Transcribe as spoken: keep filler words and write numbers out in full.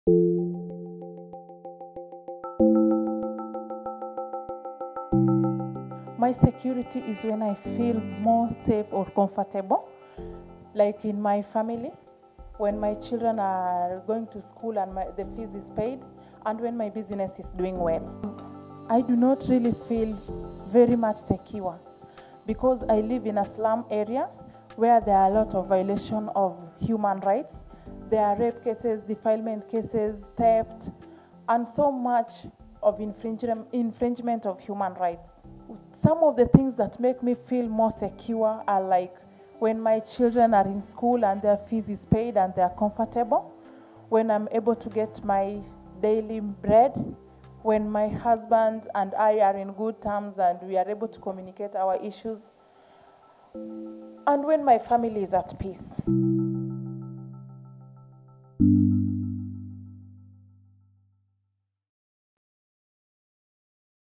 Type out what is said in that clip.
My security is when I feel more safe or comfortable, like in my family, when my children are going to school and my, the fees is paid, and when my business is doing well. I do not really feel very much secure because I live in a slum area where there are a lot of violation of human rights. There are rape cases, defilement cases, theft, and so much of infringement, infringement of human rights. Some of the things that make me feel more secure are like when my children are in school and their fees is paid and they are comfortable, when I'm able to get my daily bread, when my husband and I are in good terms and we are able to communicate our issues, and when my family is at peace.